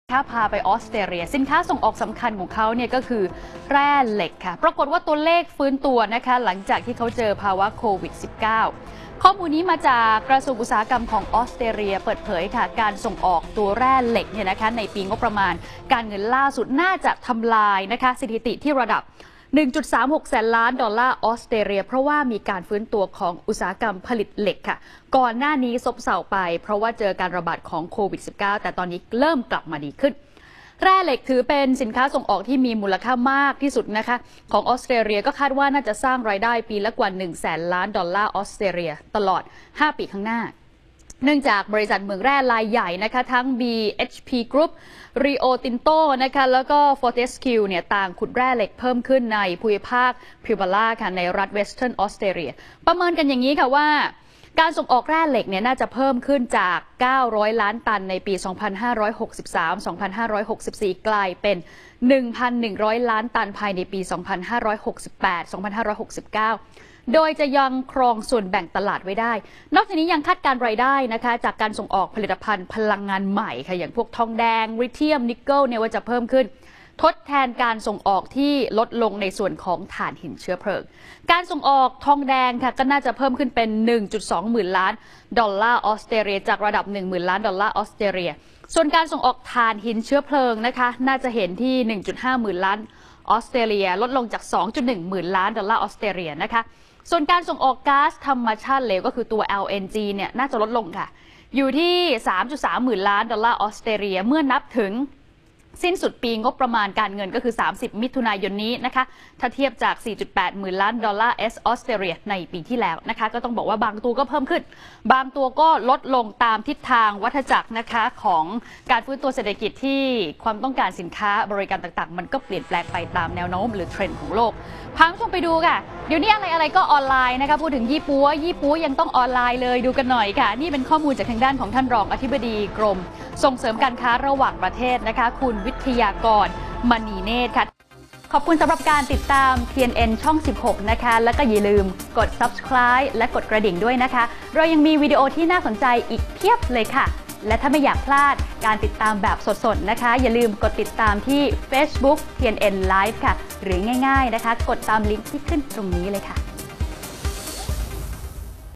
พาไปออสเตรเลียสินค้าส่งออกสำคัญของเขาเนี่ยก็คือแร่เหล็กค่ะปรากฏว่าตัวเลขฟื้นตัวนะคะหลังจากที่เขาเจอภาวะโควิด -19 ข้อมูลนี้มาจากกระทรวงอุตสาหกรรมของออสเตรเลียเปิดเผยค่ะการส่งออกตัวแร่เหล็กเนี่ยนะคะในปีงบประมาณการเงินล่าสุดน่าจะทำลายนะคะสถิติที่ระดับ 1.36 แสนล้านดอลลาร์ออสเตรเลียเพราะว่ามีการฟื้นตัวของอุตสาหกรรมผลิตเหล็กค่ะก่อนหน้านี้ซบเซาไปเพราะว่าเจอการระบาดของโควิด -19 แต่ตอนนี้เริ่มกลับมาดีขึ้นแร่เหล็กถือเป็นสินค้าส่งออกที่มีมูลค่ามากที่สุดนะคะของออสเตรเลียก็คาดว่าน่าจะสร้างรายได้ปีละกว่า 1 แสนล้านดอลลาร์ออสเตรเลียตลอด 5 ปีข้างหน้าเนื่องจากบริษัทเหมืองแร่รายใหญ่นะคะทั้ง BHP Group Rio Tinto นะคะแล้วก็ Fortescue เนี่ยต่างขุดแร่เหล็กเพิ่มขึ้นในภูมิภาคพิวบาร่าค่ะในรัฐเวสเทิร์นออสเตรเลียประเมินกันอย่างนี้ค่ะว่าการส่งออกแร่เหล็กเนี่ยน่าจะเพิ่มขึ้นจาก900ล้านตันในปี 2563-2564 กลายเป็น 1,100 ล้านตันภายในปี 2568-2569 โดยจะยังครองส่วนแบ่งตลาดไว้ได้นอกจากนี้ยังคาดการรายได้นะคะจากการส่งออกผลิตภัณฑ์พลังงานใหม่ค่ะอย่างพวกทองแดงลิเธียมนิกเกิลเนี่ยว่าจะเพิ่มขึ้นทดแทนการส่งออกที่ลดลงในส่วนของถ่านหินเชื้อเพลิงการส่งออกทองแดงค่ะก็น่าจะเพิ่มขึ้นเป็น 1.2 หมื่นล้านดอลลาร์ออสเตรเลียจากระดับ 10,000 ล้านดอลลาร์ออสเตรเลียส่วนการส่งออกถ่านหินเชื้อเพลิงนะคะน่าจะเห็นที่ 1.5 หมื่นล้านออสเตรเลียลดลงจาก 2.1 หมื่นล้านดอลลาร์ออสเตรเลียนะคะส่วนการส่งออกก๊าซธรรมชาติเหลวก็คือตัว LNG เนี่ยน่าจะลดลงค่ะอยู่ที่ 3.3 หมื่นล้านดอลลาร์ออสเตรเลียเมื่อนับถึงสิ้นสุดปีงบประมาณการเงินก็คือ30มิถุนายนนี้นะคะถ้าเทียบจาก 4.8 หมื่นล้านดอลลาร์ออสเตรเลียในปีที่แล้วนะคะก็ต้องบอกว่าบางตัวก็เพิ่มขึ้นบางตัวก็ลดลงตามทิศทางวัฏจักรนะคะของการฟื้นตัวเศรษฐกิจที่ความต้องการสินค้าบริการต่างๆมันก็เปลี่ยนแปลงไปตามแนวโน้มหรือเทรนด์ของโลกพาคุณผู้ชมไปดูค่ะเดี๋ยวนี้อะไรก็ออนไลน์นะคะพูดถึงยี่ปัวยังต้องออนไลน์เลยดูกันหน่อยค่ะนี่เป็นข้อมูลจากทางด้านของท่านรองอธิบดีกรมส่งเสริมการค้าระหว่างประเทศนะคะคุณวิทยากรมณีเนตรค่ะขอบคุณสำหรับการติดตาม TNN ช่อง 16 นะคะแล้วก็อย่าลืมกด Subscribe และกดกระดิ่งด้วยนะคะเรายังมีวิดีโอที่น่าสนใจอีกเพียบเลยค่ะและถ้าไม่อยากพลาดการติดตามแบบสดๆนะคะอย่าลืมกดติดตามที่ Facebook TNN Live ค่ะหรือง่ายๆนะคะกดตามลิงก์ที่ขึ้นตรงนี้เลยค่ะ